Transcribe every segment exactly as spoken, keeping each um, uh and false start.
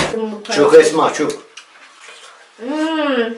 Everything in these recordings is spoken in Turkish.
Attım bu parayı. Çok Esma çok. Hmm.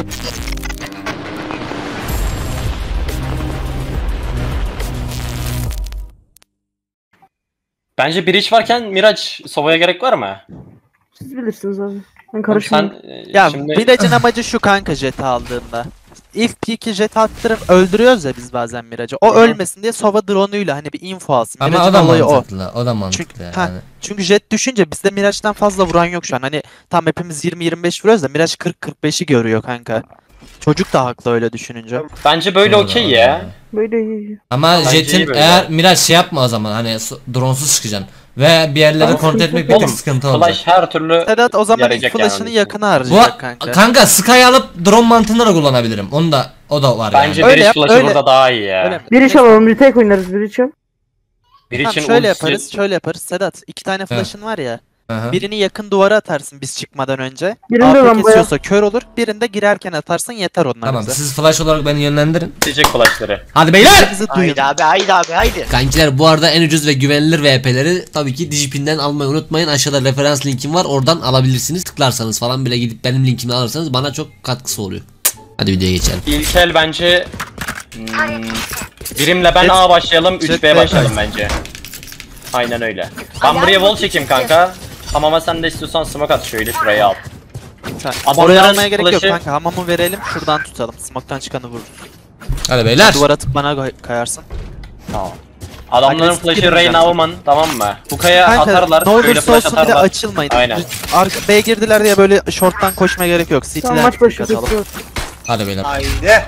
Bence bir iş varken Miraç Sova'ya gerek var mı? Siz bilirsiniz abi. Ben karışmıyorum. Sen e, Ya şimdi Mirage'in amacı şu kanka jet aldığında. İlk peak'i jet attırıp öldürüyoruz ya biz bazen Mirage'ı. O ölmesin diye Sova drone'uyla hani bir info alsın. Ama Mirage'in o da olayı mantıklı. O. o da mantıklı Çünkü, yani. ha, çünkü jet düşünce bizde Mirage'den fazla vuran yok şu an. Hani tam hepimiz yirmi yirmi beş vuruyoruz da Mirage kırk kırk beşi görüyor kanka. Çocuk da haklı öyle düşününce. bence böyle Doğru, okey doğru. ya. Böyle iyi. Ama Bence iyi Jet'in böyle. eğer Miraç şey yapma o zaman hani so- drone'suz çıkacaksın. Ve bir yerleri Ama kontrol etmek bir Oğlum, tık sıkıntı olacak. Flash her türlü Sedat o zaman ilk yarayacak yani flash'ını onun için. yakına Bu harcayacak kanka. kanka Sky alıp drone mantığında da kullanabilirim. Onu da o da var Bence yani. Öyle bir iş yap, flash'ı öyle. burada daha iyi ya. Öyle mi? Bir iş alalım, bir tek oynarız bir iş al. Bir Tamam, için şöyle ultisi- yaparız, şöyle yaparız. Sedat iki tane flash'ın var ya. Hı hı. Birini yakın duvara atarsın biz çıkmadan önce. Birinde A P lambaya. kesiyorsa kör olur. Birinde girerken atarsın yeter onlar Tamam bize. siz flash olarak beni yönlendirin. Diyecek flash'ları. Hadi beyler! Bizi duyun. Haydi abi haydi abi haydi. Kankiler bu arada en ucuz ve güvenilir V P'leri tabii ki Digipin'den almayı unutmayın. Aşağıda referans linkim var. Oradan alabilirsiniz. Tıklarsanız falan bile gidip benim linkimi alırsanız bana çok katkısı oluyor. Hadi videoya geçelim. İlk el bence hmm, birimle ben A başlayalım, üç B başlayalım bence. Aynen öyle. Ben buraya wall çekeyim kanka. Hamama sen de istiyorsan smoke at şöyle şuraya al. Sen- Adamların Oraya almaya gerek yok flash'ı- kanka. Hamamı verelim şuradan tutalım. Smoke'tan çıkanı vururuz. Hadi beyler. Duvara atıp bana kay- kayarsın. Tamam. Adamların Agresif flash'ı girmeyeceğim. Reyna Woman, tamam mı? Huka'ya Kanka atarlar, ne şöyle olursa flash olsun bir de atarlar. açılmayın. Aynen. Arka B girdiler diye böyle short'tan koşmaya gerek yok. Tamam, City'den maç başı atalım. bekliyoruz. Hadi beyler. Haydi.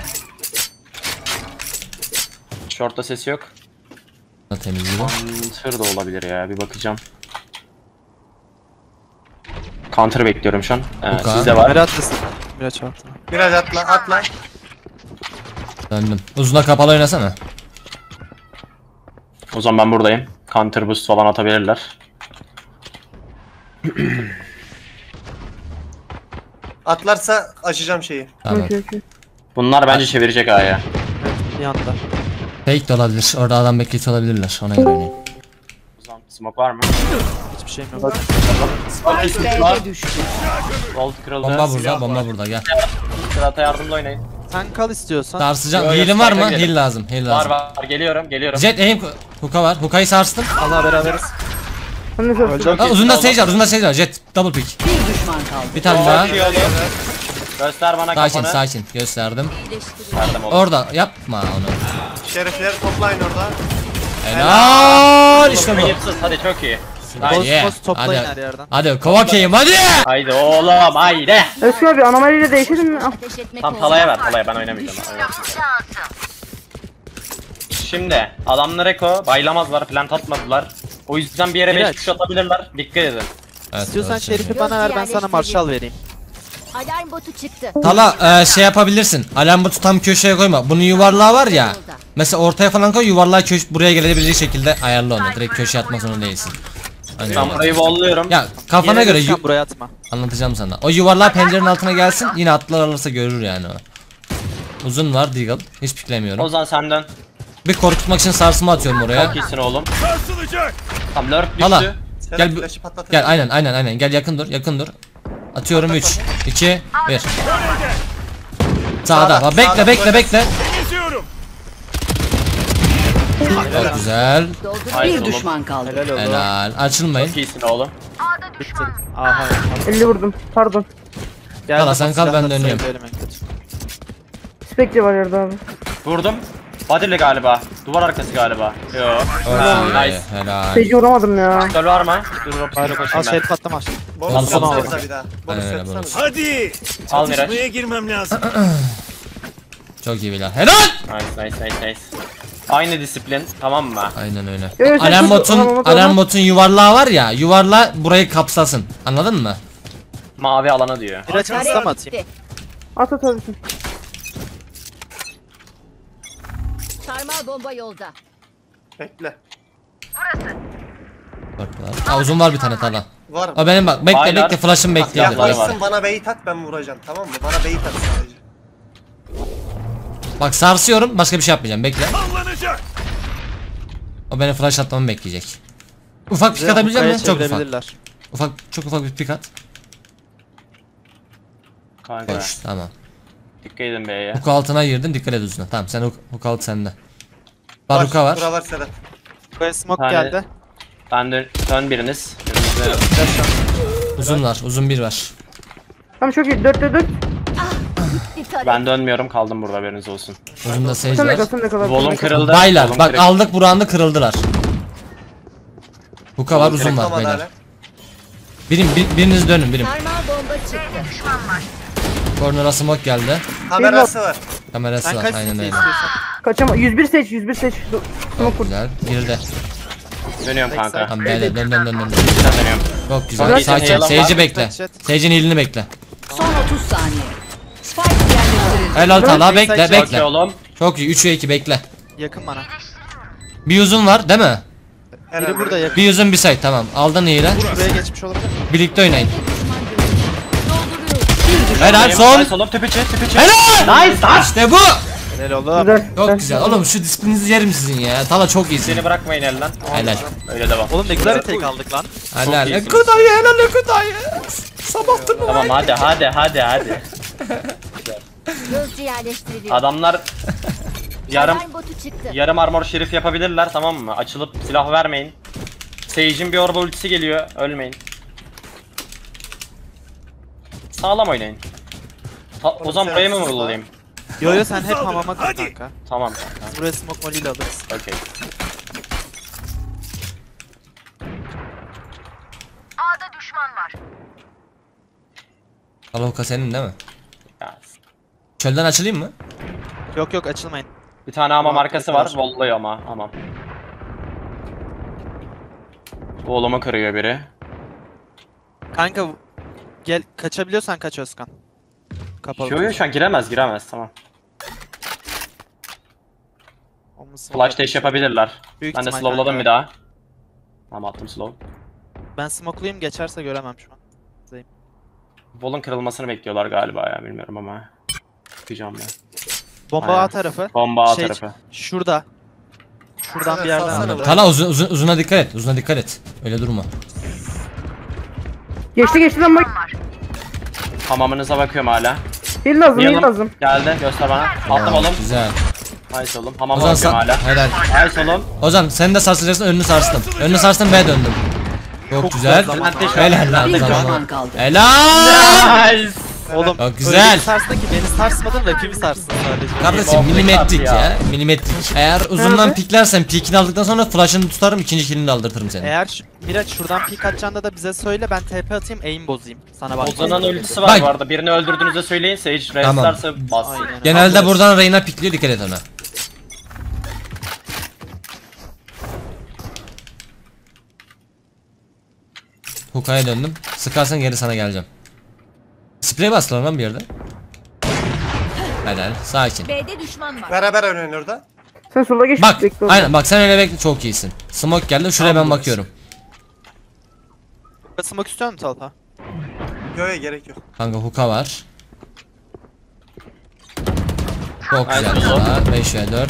Short'ta sesi yok. Temiz gibi. Counter da olabilir ya, bir bakacağım. Counter bekliyorum şu an. Ee, Huka. sizde var. Berat mısın? Miraç altına. Biraz atla atla. Döndüm. Uzuna kapalı oynasana. O zaman ben buradayım. Counter boost falan atabilirler. Atlarsa açacağım şeyi. Tamam. Okey okey. Bunlar bence çevirecek A'ya. Bir anda. Fake de olabilir. Orada adam bekletiyor olabilirler. Ona göre oynayın. O zaman smoke var mı? Hiçbir şeyim yok. Var. Gold kırıldı. Bomba burada, bomba burada gel. Sırat'a yardımla oynayın. Sen kal istiyorsan. Sarsacağım. Yo, yo, Heal'in var mı? spike'a gelin. Heal lazım. Heal Var lazım. var, geliyorum geliyorum. Jet aim. Hook'a var. Hook'ayı sarstım. Allah beraberiz. Ben de söyleyeyim. Öleceğim. Ha, uzunda stage var. Uzunda stage var. Jet double pick. Bir düşman kaldı. Bir tane daha. Çok iyi oldu. Göster bana Sakin kafanı. sakin. Gösterdim. Verdim oğlum. Orada yapma onu. Şerefleri toplayın orada. Helal işte bu. Kayıpsız, hadi çok iyi. Post Yeah. post toplayın Hadi. her yerden. Hadi kova keyim hadi. Haydi oğlum haydi. Özgür abi anomaliyle değişelim mi? Ah, Ateş etmek Tamam talaya ver talaya, ben oynamayacağım. Şimdi adamlar eko baylamazlar, plant atmadılar. O yüzden bir yere Miraç. beş kuş atabilirler. Dikkat edin. Evet, İstiyorsan doğru Şerif'i söylüyorsun. bana ver ben sana marşal vereyim. Alarm botu çıktı. Tala e, şey yapabilirsin. Alarm botu tam köşeye koyma. Bunun yuvarlağı var ya. Mesela ortaya falan koy, yuvarlağı köş buraya gelebilecek şekilde ayarla onu. Direkt köşeye atmak zorunda değilsin. Hani Ben burayı volluyorum. ya kafana Yere göre lütfen yu- buraya atma. anlatacağım sana. O yuvarlağı pencerenin altına gelsin. Yine atlar alırsa görür yani o. Uzun var Deagle. Hiç piklemiyorum. Ozan senden. Bir korkutmak için sarsma atıyorum oraya. Çok iyisin oğlum. Tam lurk düştü. Hala. Sen Gel bu- flash'ı patlatın. Gel aynen aynen aynen. Gel yakın dur yakın dur. Atıyorum üç, iki, bir. Sağda. Sağda, Bak, bekle sağda, bekle böyle. bekle. Çok güzel. Haydi Bir oğlum. düşman kaldı. Helal olsun. Helal. Açılmayın. Çok iyisin oğlum. Bitti. Aha. elli vurdum. Pardon. Gel Hala sen kal, ben dönüyorum. Spekli var yerde abi. Vurdum. Body'li galiba. Duvar arkası galiba. Yo. Ha, nice. Helal. Spekli vuramadım ya. Gol var mı? Dur dur Al koşayım ben. şey patlama. Bonus Al, yapsanıza bir daha. Bonus Aynen öyle, yapsanıza. Hadi. Al Miraç. Çatışmaya girmem lazım. Çok iyi Bilal. Helal. Nice nice nice nice. Aynı disiplin, tamam mı? Aynen öyle. Evet, Alarm evet, botun tamam, tamam. alarm botun yuvarlağı var ya. Yuvarla burayı kapsasın. Anladın mı? Mavi alana diyor. Miraç hasta mı atayım? At at abisin. Sarmal bomba yolda. Bekle. Bak var. Aa, uzun var bir tane Tala. Var mı? O benim bak. Bekle Aynen. bekle flash'ım bekliyor. Yaklaşsın. Bekle. Yaklaşsın bana bait at ben vuracağım tamam mı? Bana bait at sadece. Bak sarsıyorum. Başka bir şey yapmayacağım. Bekle. Sallanacak. O benim flash atmamı bekleyecek. Ufak pik Bize atabilecek Huka'ya misin? Çok ufak. çevirebilirler. Ufak çok ufak bir pik at. Kanka. Koş tamam. Dikkat edin B'ye. Hook altına girdim, dikkat et uzuna. Tamam sen hook, hook altı sende. Baruka var. Bura var Sedat. Buraya smoke Tane- geldi. Ben dön, dön biriniz. Biriniz dön. Uzun var, uzun bir var. Tamam çok iyi. dörtte dört. İtaret. Ben dönmüyorum, kaldım burada, haberiniz olsun. Uzun da sage Sen de var. kal sen de kal. Volum kırıldı. Baylar volum bak kırık. aldık buranı kırıldılar. Hook'a var, uzun var Beklamadı beyler. hala. Birim, bir, biriniz dönün birim. Sarmal bomba çıktı. Corner'a smoke geldi. Kamerası var. Kamerası Sen var, kaç aynen city öyle. istiyorsan. Kaçama. yüz bir seç. yüz bir seç. Dur. Çok güzel, girdi. Dönüyorum kanka. Tamam beyler dön dön dön dön. Ben dönüyorum. Çok güzel, Çok iyi, sakin. yalan var. Sage'i bekle. Chat. Sage'in hilini bekle. Son otuz saniye. Spike yerleştirildi. Helal Talha Backside bekle check. Okey bekle. oğlum. Çok iyi, üç ve iki bekle. Yakın bana. Bir uzun var değil mi? Biri burada yakın. Bir uzun bir side tamam. Aldın hile. Buraya geçmiş olabilir. Birlikte oynayın. Dolduruyor. Helal son. Nice oğlum, tepe çek, tepe çek. Helal. Nice. İşte bu. Helal oğlum. Güzel. Çok güzel. Oğlum şu disiplininizi yerim sizin ya. Tala çok iyisin. Seni bırakmayın elden. Helal. Öyle devam. Oğlum ne güzel bir take aldık lan. Helal. iyisiniz. Ekudayı helal Ekudayı. Sabahtır mı? Tamam hadi hadi hadi hadi. Gözcü yerleştiriliyor. Adamlar yarım Alarm botu çıktı. yarım armor şerif yapabilirler, tamam mı? Açılıp silah vermeyin. Sage'in bir orba ultisi geliyor, ölmeyin. Sağlam oynayın. Ta- o zaman buraya mı vurulayım? Yo yo sen hep hamama kal kanka. Tamam kanka. Biz buraya smoke molly ile alırız. Okey. Tala hook'a senin değil mi? Ya, Çölden açılayım mı? Yok yok açılmayın. bir tane hamam Tamam, arkası var, arkadaşlar. volluyor ama hamam. Volumu kırıyor biri. Kanka gel kaçabiliyorsan kaç Özkan. Kapalı. Yo yo şu an giremez giremez, tamam. Onun smoke Flash atmış. dash yapabilirler. Büyük Ben de ihtimal slowladım kanka. bir daha. Tamam, attım slow. Ben smoke'luyum geçerse göremem şu an. Volun kırılmasını bekliyorlar galiba ya, bilmiyorum ama. Çıkacağım ben. Bomba Aynen. A tarafı. Bomba A Şey, tarafı. Şurada. Şuradan bir yerden Salsana vurdu. Tala uzun, uzun, uzuna dikkat et. Uzuna dikkat et. Öyle durma. Geçti geçti lan bak. Hamamınıza bakıyorum hala. Heal lazım heal Yalım. lazım. Geldi, göster bana. Attım Tamam, oğlum. Güzel. Nice oğlum. Hamama Ozan bakıyorum sen... hala. Helal. Nice oğlum. Ozan sen de sarsacaksın, önünü sarstım. Önünü sarstım, B döndüm. Çok, güzel. güzel zaman. Helal lan Bir sana. düşman kaldı. Helal. Nice. Oğlum Çok öyle güzel. bir sarsın ki beni sarsmadın rakibi sarsın sadece. Kardeşim Bomba milimetrik attı ya. ya. Milimetrik. Eğer uzundan Nerede? piklersen pikini aldıktan sonra flash'ını tutarım, ikinci killini de aldırtırım seni. Eğer şu- Miraç şuradan peek atacağında da bize söyle ben T P atayım aim bozayım. Sana bak. Ozan'ın ultisi var Bak. bu arada. Birini öldürdüğünüzde söyleyin. Sage Tamam. restarsa bas. Aynen. Genelde buradan Reyna pikliyor, dikkat et ona. Hookah'ya döndüm. Sıkarsan geri sana geleceğim. Sprey bastılar lan bir yerde. Helal, sakin. B'de düşman var. Beraber oynayın orada. Sen sola geç. Bak, bekle orada. aynen bak sen öyle bekle, çok iyisin. Smoke geldi, şuraya ben bakıyorum. Smoke istiyor musun Talha? Yo yo gerek yok. Kanka hookah var. Çok güzel Aynen. daha. beş ve dört.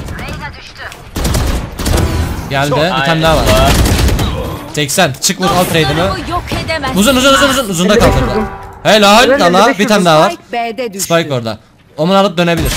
Geldi, bir Aynen. tane daha var. seksen, çık vur al trade'ini. Dostlarımı yok edemez. Uzun uzun uzun uzun, uzun da elli beş kaldırdı. vurdum. Helal, Ben Tala, elli beş bir tane vurdum. daha var. Spike B'de düştü. Spike orada. Omun alıp dönebilir.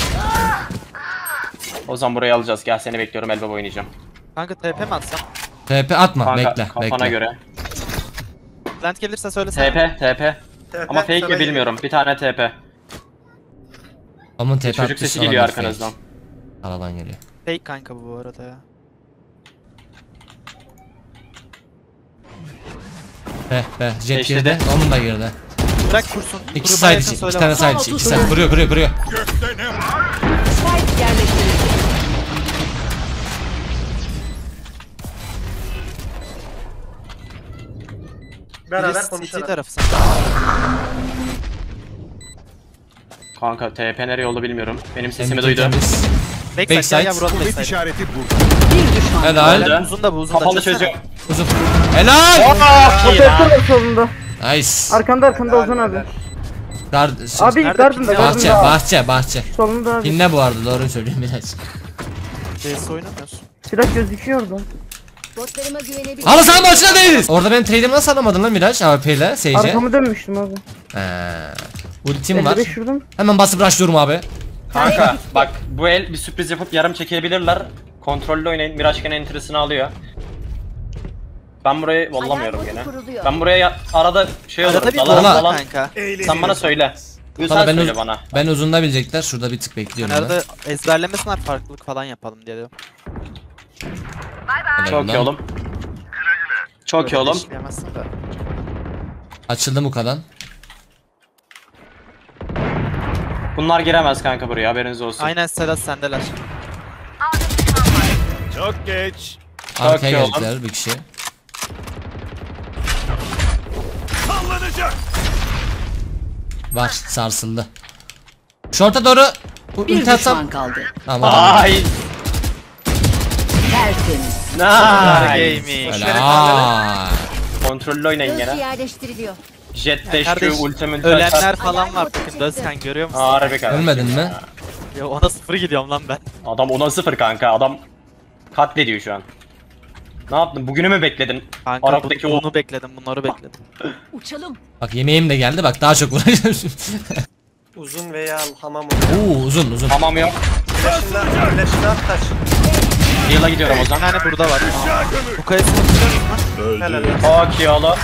Ozan burayı alacağız. Gel seni bekliyorum. Elbow oynayacağım. Kanka T P mi atsam? T P atma, Kanka bekle, kafana bekle. göre. Plant gelirse söylesene. T P, T P. T P, Ama fake sana mi bilmiyorum. Bir tane T P. Omun T P Çocuk atmış, sesi geliyor olabilir fake. arkanızdan. Aradan geliyor. Fake kanka bu bu arada ya. Be be, jet Beşte girdi, de. Omun da girdi. Bırak kursun. İkisi Gruba side yakın içi, iki söyle tane bana. side içi, iki side. Kuruyor, kuruyor, kuruyor. Spike yerleştirildi. Beraber Birisi C T konuşalım. tarafı sanki. Kanka T P nereye oldu bilmiyorum. Benim sesimi M K duydu. temiz. Backside gel gel Backside. vuralım backside. Bir düşman. Helal. Öldü. Uzun da bu uzun da. Kapalı çözsene. çözüyor. Uzun. Helal. Operatör var solunda. Nice. Arkanda arkanda Ozan abi. Gar Abi Nerede gardında ping? bahçe, gardında. bahçe, bahçe. Solunda abi. Dinle bu arada, doğru söylüyorum biraz. C S oynamıyorsun. Silah gözüküyor orada. Dostlarıma güvenebilir. Halı saha maçına değiliz. Orada benim trade'imi nasıl alamadın lan Miraç? A W P ile, Sage'e. Arkamı dönmüştüm abi. Eee. Ultim var. elli beş vurdum. Hemen basıp rushlıyorum abi. Kanka bak bu el bir sürpriz yapıp yarım çekebilirler. Kontrollü oynayın. Miraç gene entrisini alıyor. Ben burayı vollamıyorum gene. Ben buraya ya- arada şey olur. Arada bir Dalan bola dalan. kanka. Sen bana söyle. Sen Tamam, ben, söyle uz- bana. ben uzunda bilecekler. Şurada bir tık bekliyorum. ben. Nerede ezberlemesin var farklılık falan yapalım diye diyorum. Çok iyi oğlum. Çok iyi oğlum. İşleyemezsin de. Açıldı bu kalan. Bunlar giremez kanka buraya, haberiniz olsun. Aynen Sedat sendeler. Çok geç. Arkaya iyi oğlum. geldiler bir kişi. Sallanacak. Var sarsıldı. Şorta doğru. Bu Bir ulti atsam. düşman kaldı. Tamam. Ay. Tertemiz. Nice. Gaming. Helal. Kontrollü oynayın gene. yerleştiriliyor. Jet dash, Kardeş, ulti multi. ölenler falan var bakın Dözkan görüyor musun? Harbi kanka. Ölmedin mi? Ya ona sıfır gidiyorum lan ben. Adam ona sıfır kanka. Adam katlediyor şu an. Ne yaptın? Bugünü mü bekledin? Kanka Arabadaki bunu, o- bunu bekledim bunları bekledim. Uçalım. Bak yemeğim de geldi. Bak daha çok vuracağım şimdi. Uzun veya hamam olur. Oo uzun uzun. Tamam yok. Flash'ına, flash'ına at kaç. Heal'a gidiyorum o Bir zaman. tane burada var. Bu kayasını tutuyor musun? Helal olsun. Çok iyi oğlum.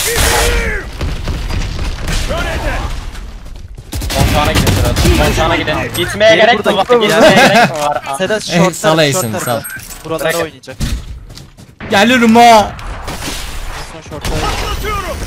Montana gidin Sedat. Montana gidin. Gitmeye Biri gerek mi burada, var? burada, Gitmeye burada. gerek mi var? Ah. Sedat Eh, short sal tarafı, Aysin, short sal. tarafı. Buralara Bırak. oynayacak. Gelirim ha. Son short'a oynayacak.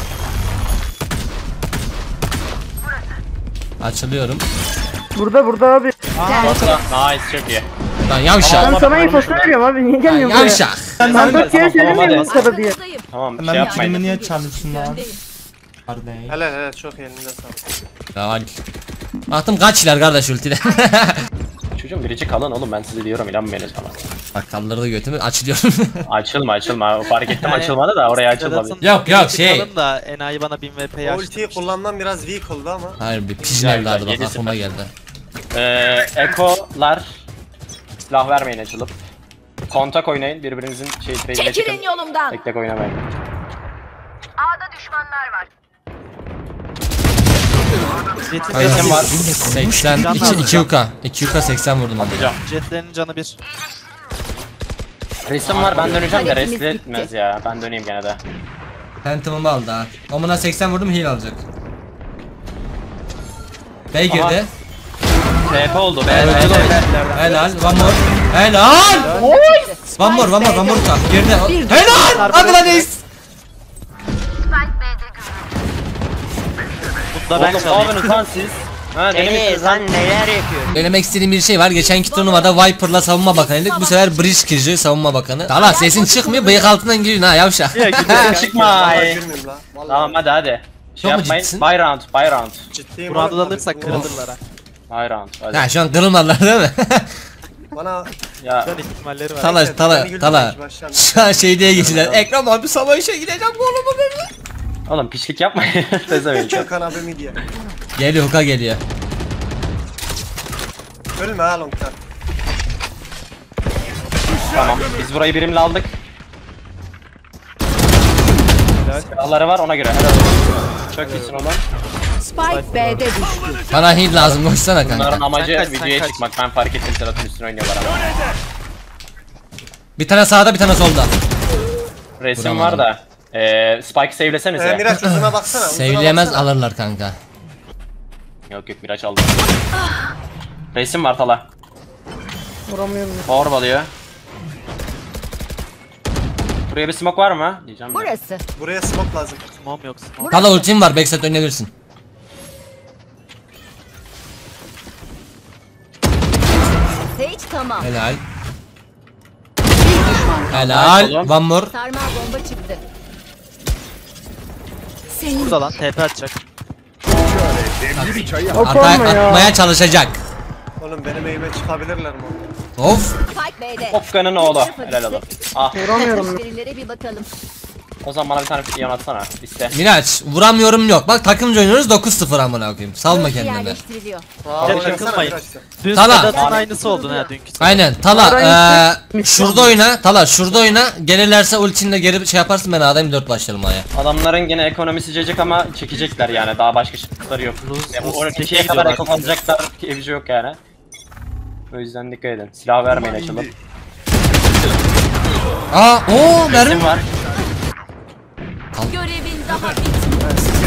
Açılıyorum. Burada burada abi. Nice, çok iyi. Lan yavşak. Ben Ama sana ben info vurmuşum söylüyorum abi. Niye Lan gelmiyorsun buraya? yavşak. Ben Tamam, dört kere tamam, söylemiyorum hadi. bu kadar diye. Tamam, şey Hemen yapmayın. kilimi niye çalıyorsun lan? Helal helal çok elinde sağlık. Lan. Baktım kaçlar kardeş ultiden. Çocuğum birici kalın oğlum, ben size diyorum, inanmayınız bana. Bak kaldırdı götümü açılıyorum. Açılma açılma, fark ettim Yani açılmadı da oraya açılmadı. Sedat'ın Yok, yok, ulti şey. kalın da enayi bana bin V P'yi O açtı. ultiyi kullanmam biraz weak oldu ama. Hayır bir pijin Güzel, evladı güzel, bak yedi aklıma sıfır. geldi. Ee, Eko'lar silah vermeyin açılıp. Kontak oynayın, birbirinizin şey trade'ine çıkın. Çekilin yolumdan. Tek tek oynamayın. Jet'in Aynen. canı var. bir. seksen Can iki lazım. iki uka. iki uka seksen vurdum abi. Hocam. Jet'lerin canı bir. Resim var, ben döneceğim de Harekimiz rest bitti. etmez ya. Ben döneyim gene de. Phantom'ımı aldı ha. Omuna seksen vurdum heal alacak. B girdi. Aha. T P oldu be. Öldü be, lan. be, be. Helal. One more. Helal. One more, one more, one more uka. Girdi. Helal. Hadi lan Ace. Bunda ben Oğlum ne çalayım. yapıyorsunuz lan siz? Ha, denemişsiniz lan. Denemek istediğim bir şey var. Geçenki turnuvada Viper'la savunma bakanıydık. Bu sefer Breach kişi savunma bakanı. Dala sesin çıkmıyor. Bıyık altından giriyorsun ha yavşak. Ya gidiyor. Çıkma. Vallahi gülmüyorum la. Vallahi. Tamam hadi hadi. Şey Çok mu yapmayın. ciddisin? Buy round, buy round. Ciddiyim. Burad'ı oğlum, alırsak tabii. kırılırlar ha. Buy round. Hadi. Ha şu an kırılmadılar değil mi? Bana Ya Şu an ihtimalleri var. Tala tala Beni tala. güldürmek başlandı. Şu an şey diye geçtiler. Ekrem abi savaşa gideceğim oğlum dedi. oğlum pislik yapmayın. Tezemeyin. Çökan abimi diye. Geliyor huka geliyor. Ölme ha longtan. Tamam. Biz burayı birimle aldık. Silahları var ona göre. Helal olsun. Çok iyisin oğlum. Spike B'de düştü. Bana heal lazım koşsana Bunların kanka. amacı Sen kaç, sen videoya kaç. çıkmak. Ben fark ettim, Serhat'ın üstüne oynuyorlar ama. Bir tane sağda bir tane solda. Resim Vuramadım. var da. Eee Spike save'lesenize. Ee, Miraç uzuna baksana. uzuna Sevileyemez baksana. alırlar kanka. Yok yok, Miraç aldı. Resim var Tala. Vuramıyorum. Orbalıyor. Buraya bir smoke var mı? Diyeceğim de. Burası. Buraya smoke lazım. Mom yok. Mom. Tala ultim var backside oynayabilirsin. Sage tamam. Helal. Bir düşman kaldı. Helal. Nice oğlum. One more. Sarmal bomba çıktı. Burada lan T P atacak. Hop Atmaya, olma ya. atmaya çalışacak. Oğlum benim eğime çıkabilirler mi? Of. Spike B'de. Hopka'nın oğlu. Helal olsun. Ah. Vuramıyorum. Verilere bir bakalım. O zaman bana bir tane yan atsana. İste. Miraç vuramıyorum yok. Bak takımca oynuyoruz dokuz sıfır amına koyayım. Salma Gözcü kendini. yerleştiriliyor. Aa, Gel baksana takılmayın. Miraç'ta. Dün Tala. Sedat'ın aynısı oldu ha dünkü. Aynen. Tala Arayın. eee şurada oyna. Tala şurada oyna. Gelirlerse ultinle geri şey yaparsın ben A'dayım dört başlayalım A'ya. Adamların gene ekonomisi cecek ama çekecekler yani. Daha başka şıkları yok. Ya bu on ikiye kadar eko kalacaklar diye bir şey yok yani. O yüzden dikkat edin. Silah vermeyin açalım. Aa o mermi. Resim var. Görevin daha bitmedi.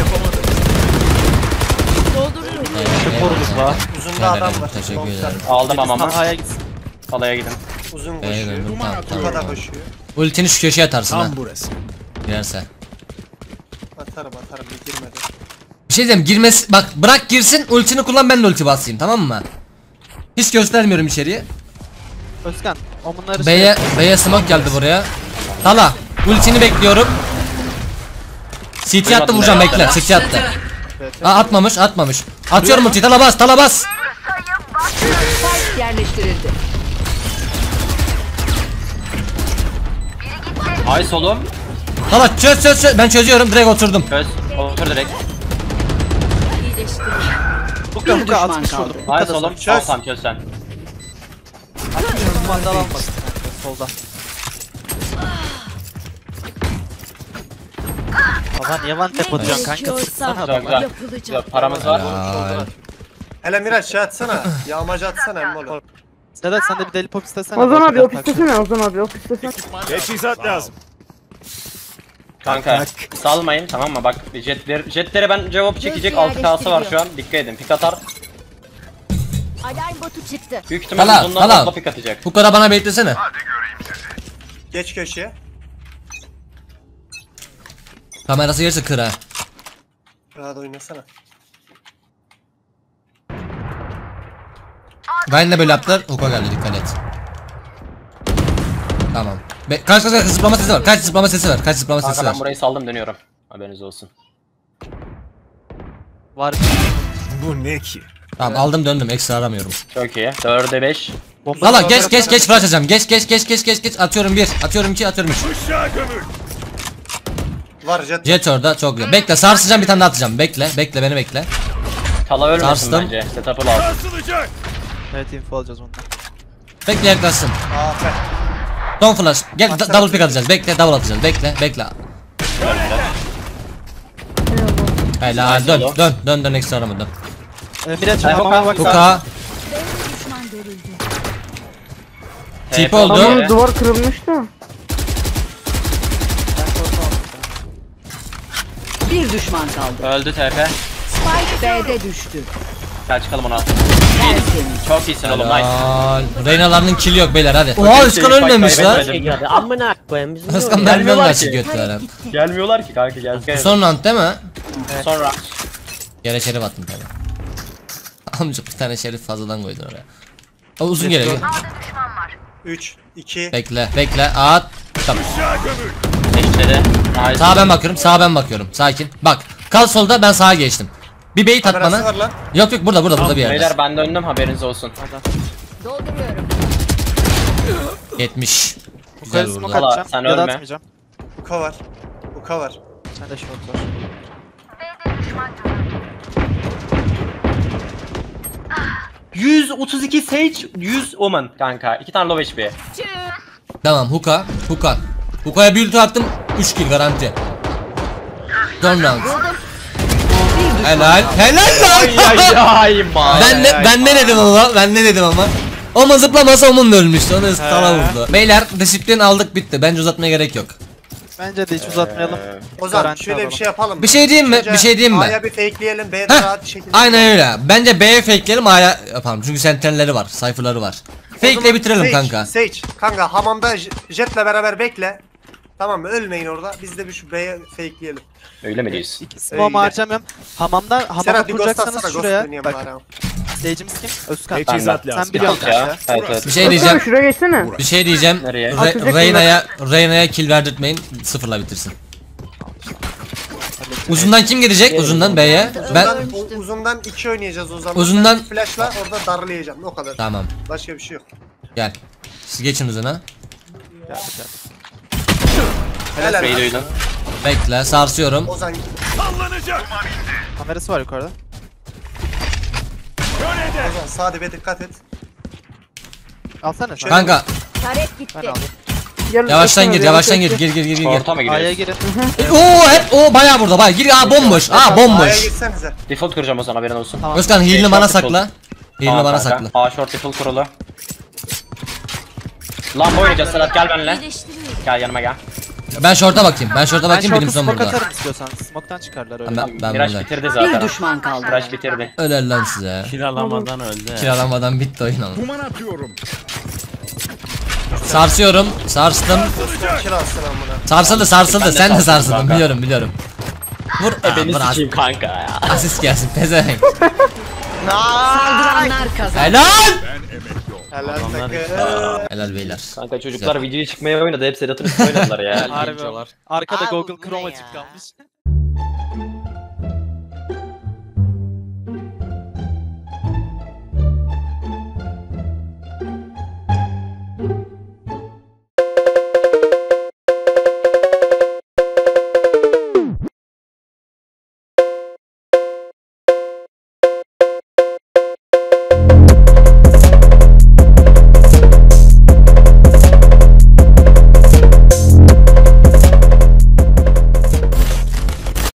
Dolduruyorum. Koruduk la. Uzunda adam var. Teşekkür Long ederim. Aldım amamı. A'ya gitsin. Alaya gidin. Uzun B'ye koşuyor. döndüm tamam Bu kadar tamam. koşuyor. Ultini şu köşeye atarsın ha. Tam burası. Girerse. Atarım atarım bir girmedi. Bir şey diyeyim girmesi bak bırak girsin ultini kullan ben de ulti basayım tamam mı? Hiç göstermiyorum içeriye. Özkan o bunları B'ye B'ye smoke geldi buraya. Tala ultini bekliyorum. C T attı vuracağım bekle C T attı. Aa, atmamış atmamış. Atıyorum ultiyi Tala bas Tala bas. Spike yerleştirildi. Ay solum. Tala çöz çöz çöz ben çözüyorum direkt oturdum. Çöz. Otur direkt. İyileştiriyor. Huka Bir huka düşman atmış kaldı. vurdum. Ay Huka da solum. Çöz. Al tamam çöz sen. Mandal almasın. Solda. Baba niye one tap atıyorsun kanka? Sıksana Çok adamı. güzel. Yapılacak. Yok, paramız var. Aa, Hele Miraç şey atsana. Yağmacı atsana emmi oğlum. Sedat sen de bir deli pop istesene. Ozan Bak, abi bak, op bak. istesene Ozan abi op istesene. Teçhizat lazım. Kanka salmayın tamam mı? Bak jetleri, jetleri ben cevap çekecek altı K'sı var şu an. Dikkat edin. Pik atar. Alarm botu çıktı. Büyük ihtimalle Tala, uzundan Tala. fazla pik atacak. Bu kadar bana beklesene. Geç köşeye. Kamerası gelirse kır ha. Rahat oynasana. Ryan de böyle yaptılar. Huka geldi dikkat et. Tamam. Be kaç kaç kaç zıplama sesi var. Kaç zıplama sesi var. Kaç zıplama sesi Kanka var. ben burayı saldım dönüyorum. Haberiniz olsun. Var. Bu ne ki? Tamam aldım döndüm ekstra aramıyorum. Çok iyi. dörde beş. Bomba Valla geç geç geç flash atacağım. Geç geç geç geç geç geç atıyorum bir. Atıyorum iki atıyorum üç. Uşağı gömül. Var jet. Jet orada çok güzel. Bekle sarsacağım bir tane daha atacağım. Bekle bekle beni bekle. Tala ölmesin Sarstım. bence. Setup'ı lazım. Sarsılacak. Evet info alacağız ondan. Bekle yaklaşsın. Aferin. Son flash. Gel da- Atsana. double pick atacağız. Bekle double atacağız. Bekle bekle. Helal dön dön dön dön ekstra arama dön. Ee, Miraç Ay, hamama bak. Huka. Huka. Düşman görüldü. Tip T P oldu. oldu. Adamın duvar kırılmış da. Bir düşman kaldı. Öldü T P. Spike B'de düştü. Gel çıkalım ona. Tertemiz. Çok iyisin oğlum nice. Helal. Reynalarının kill yok beyler hadi. Okey, Oha şey, Özkan fight ölmemiş lan. kaybetmedim. Ya amına koyayım biz. Özkan mermi Gelmiyorlar ölmesi ki. götüren. Gelmiyorlar ki kanka gel. gel. Son round değil mi? Sonra. Yere şerif attım tabi. Amca bir tane şerif fazladan koydun oraya. O uzun geliyor. üç, iki. Bekle bekle at. Tamam. Uşağı gömül. Eşledi. Nice. Sağa ben bakıyorum sağa ben bakıyorum. Sakin. Bak. Kal solda ben sağa geçtim. Bir bait at Kamerası var bana. lan. Yok yok burada burada burada bir yerde. Beyler ben döndüm haberiniz olsun. Dolduruyorum. yetmiş. Huka'ya Güzel smoke vurdu. atacağım. Sen Ya da ölme. atmayacağım. Uka var. Uka var. Sen de short var. yüz otuz iki Sage, yüz Omen kanka. iki tane low H P. Tamam Huka. Huka. Huka'ya bir ulti attım. üç kill garanti. Son round. Helal. Helal lan. ay man. Ben ne ben ne dedim ama? Ben ne dedim ama? Oma zıplamasa Omun da ölmüştü. Onu sana vurdu. Beyler disiplin aldık bitti. Bence uzatmaya gerek yok. Bence de hiç uzatmayalım. Ozan Garanti şöyle alalım. bir şey yapalım. Bir şey diyeyim mi? Önce Bir şey diyeyim mi? A'ya bir fakeleyelim. B'de Heh, rahat bir şekilde. aynen öyle. Bence B'ye fakeleyelim A'ya yapalım. Çünkü sentinelleri var. Sayfaları var. O Fake'le zaman bitirelim Sage, kanka. Sage kanka hamamda j- jetle beraber bekle. Tamam mı? Ölmeyin orada. Biz de bir şu B'ye fakeleyelim. Öyle mi diyorsun? İki smoke harcamıyorum. Hamamda hamama Serhat bir ghost kuracaksanız atsana. Ghost şuraya. oynayalım Bak bari. stage'imiz kim? Özkan. Teçhizat Sen lazım. biliyorsun Ya. kanka. Evet evet. Bir şey Özkan diyeceğim. şuraya geçsene. Bir şey diyeceğim. Nereye? Re- Atacak Reyna'ya Reyna'ya kill verdirtmeyin. Sıfırla bitirsin. Uzundan kim gelecek? Uzundan B'ye. Ben Uzundan, o- uzundan iki oynayacağız o zaman. Uzundan- Ben flashla orada darlayacağım. O kadar. tamam. Başka bir şey yok. Gel. Siz geçin uzuna. Geldi, geldi. Helal. B'yi duydun. Bekle sarsıyorum. Ozan Sallanacak. Kamerası var yukarıda. Ozan sağ dibe dikkat et. Alsana sen. Kanka Taret Ben gitti. aldım. Gel, yavaştan bekle, gir yavaş yavaştan gir bekle. gir gir gir gir. Orta mı A'ya giriyoruz? girin. Oo hep o bayağı burada bayağı gir aa bomboş aa A'ya bomboş. gitsenize. Default kuracağım o zaman haberin olsun. Tamam. Özkan Şey, heal'ini bana short default. sakla. Heal'ini Tamam bana kanka. sakla. A short default kurulu. Lamba oynayacağız Sedat gel benimle. İyileştiriyorum. Gel yanıma gel. Ben short'a bakayım. Ben short'a Ben bakayım benim short'a son smoke burada. atarım istiyorsan. Smoke'tan çıkarlar öyle. Ben, ben Miraç burada. bitirdi Bir zaten. düşman kaldı. Miraç bitirdi. Öler lan size. Kiralamadan öldü. Kiralamadan bitti oyun ama. Duman atıyorum. Sarsıyorum. Sarstım. Kill alsın amına. Sarsıldı sarsıldı. Ben de Sen de sarsıldım sarsıldın. kanka. Biliyorum biliyorum. Vur. Aa, Beni vur as- sikeyim kanka ya. asist gelsin. Pezevenk. Saldıranlar kazandı. Helal. Helal Adamlar takım. Helal beyler. Kanka çocuklar videoya çıkmaya oynadı. Hep Sedat'ın üstüne oynadılar ya. Harbi. Arkada Google Chrome açık kalmış.